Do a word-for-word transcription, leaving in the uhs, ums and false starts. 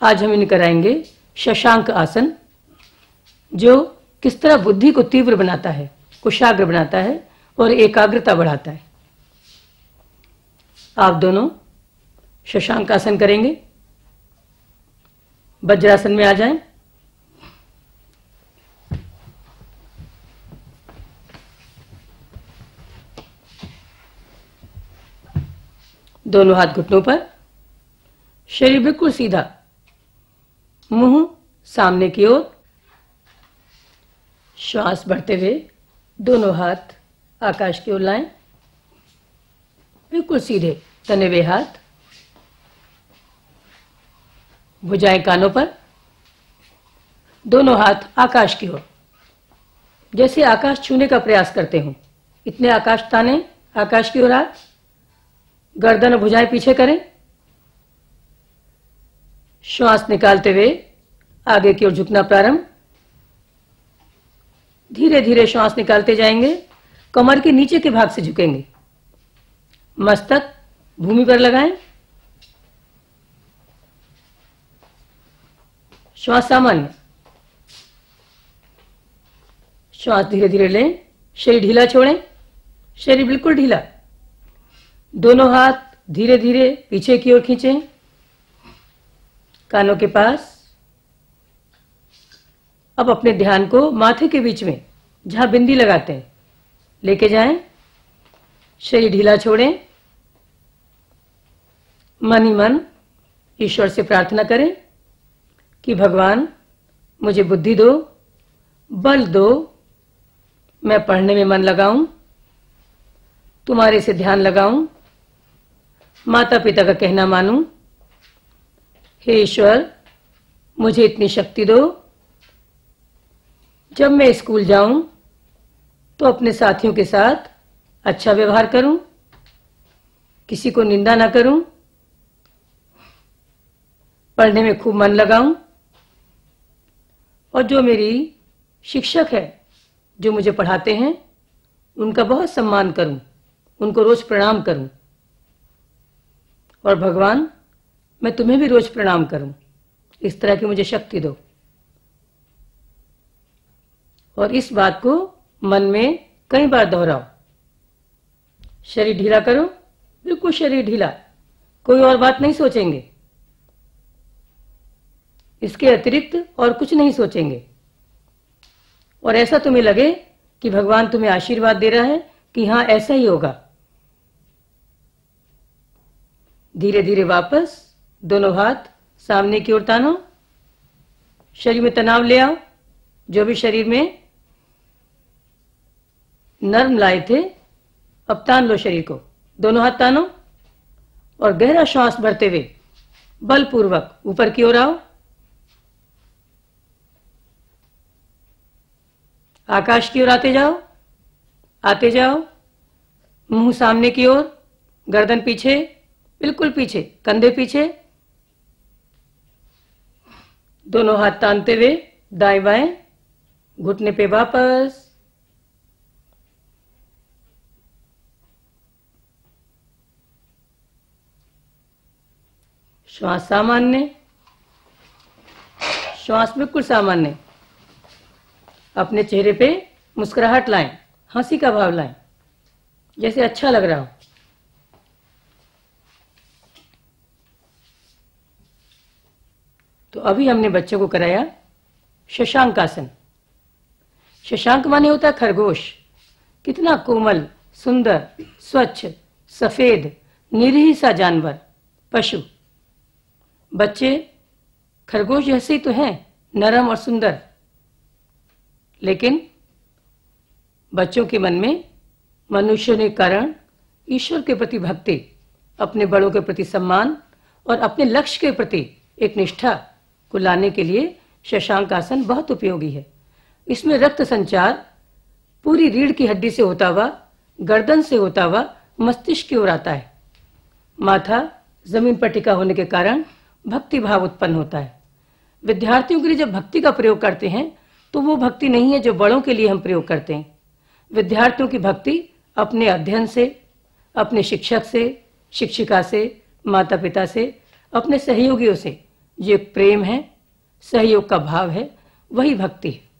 आज हम इन्हें कराएंगे शशांक आसन, जो किस तरह बुद्धि को तीव्र बनाता है, कुशाग्र बनाता है और एकाग्रता बढ़ाता है। आप दोनों शशांक आसन करेंगे। वज्रासन में आ जाएं। दोनों हाथ घुटनों पर, शरीर बिल्कुल सीधा, मुंह सामने की ओर। श्वास बढ़ते हुए दोनों हाथ आकाश की ओर लाएं, बिल्कुल सीधे तने हुए हाथ। भुजाएं कानों पर, दोनों हाथ आकाश की ओर, जैसे आकाश छूने का प्रयास करते हो इतने आकाश ताने, आकाश की ओर हाथ। गर्दन और भुजाएं पीछे करें। श्वास निकालते हुए आगे की ओर झुकना प्रारंभ। धीरे धीरे श्वास निकालते जाएंगे, कमर के नीचे के भाग से झुकेंगे, मस्तक भूमि पर लगाएं। श्वास सामान्य। श्वास धीरे धीरे लें, शरीर ढीला छोड़ें, शरीर बिल्कुल ढीला। दोनों हाथ धीरे धीरे पीछे की ओर खींचें, कानों के पास। अब अपने ध्यान को माथे के बीच में, जहां बिंदी लगाते हैं, लेके जाएं। शरीर ढीला छोड़ें। मन ही मन ईश्वर से प्रार्थना करें कि भगवान मुझे बुद्धि दो, बल दो, मैं पढ़ने में मन लगाऊं, तुम्हारे से ध्यान लगाऊं, माता पिता का कहना मानूं। हे ईश्वर, मुझे इतनी शक्ति दो, जब मैं स्कूल जाऊं तो अपने साथियों के साथ अच्छा व्यवहार करूं, किसी को निंदा ना करूं, पढ़ने में खूब मन लगाऊं, और जो मेरी शिक्षक है, जो मुझे पढ़ाते हैं, उनका बहुत सम्मान करूं, उनको रोज प्रणाम करूं। और भगवान, मैं तुम्हें भी रोज प्रणाम करूं। इस तरह की मुझे शक्ति दो। और इस बात को मन में कई बार दोहराओ। शरीर ढीला करो, बिल्कुल शरीर ढीला, कोई और बात नहीं सोचेंगे, इसके अतिरिक्त और कुछ नहीं सोचेंगे। और ऐसा तुम्हें लगे कि भगवान तुम्हें आशीर्वाद दे रहा है कि हां ऐसा ही होगा। धीरे धीरे वापस दोनों हाथ सामने की ओर तानो। शरीर में तनाव ले आओ, जो भी शरीर में नर्म लाए थे, अब तान लो शरीर को। दोनों हाथ तानो और गहरा श्वास भरते हुए बलपूर्वक ऊपर की ओर आओ। आकाश की ओर आते जाओ, आते जाओ। मुंह सामने की ओर, गर्दन पीछे, बिल्कुल पीछे, कंधे पीछे। दोनों हाथ तानते हुए दाएं बाएं, घुटने पे वापस। श्वास सामान्य, श्वास बिल्कुल सामान्य। अपने चेहरे पे मुस्कुराहट लाएं, हंसी का भाव लाएं, जैसे अच्छा लग रहा हो। तो अभी हमने बच्चों को कराया शशांक आसन। शशांक माने होता है खरगोश। कितना कोमल, सुंदर, स्वच्छ, सफेद, निरीह सा जानवर, पशु। बच्चे खरगोश जैसे ही तो हैं, नरम और सुंदर। लेकिन बच्चों के मन में मनुष्य के कारण ईश्वर के प्रति भक्ति, अपने बड़ों के प्रति सम्मान और अपने लक्ष्य के प्रति एक निष्ठा को लाने के लिए शशांक आसन बहुत उपयोगी है। इसमें रक्त संचार पूरी रीढ़ की हड्डी से होता हुआ, गर्दन से होता हुआ मस्तिष्क की ओर आता है। माथा जमीन पर टिका होने के कारण भक्ति भाव उत्पन्न होता है। विद्यार्थियों के लिए जब भक्ति का प्रयोग करते हैं तो वो भक्ति नहीं है जो बड़ों के लिए हम प्रयोग करते हैं। विद्यार्थियों की भक्ति अपने अध्ययन से, अपने शिक्षक से, शिक्षिका से, माता पिता से, अपने सहयोगियों से जो एक प्रेम है, सहयोग का भाव है, वही भक्ति है।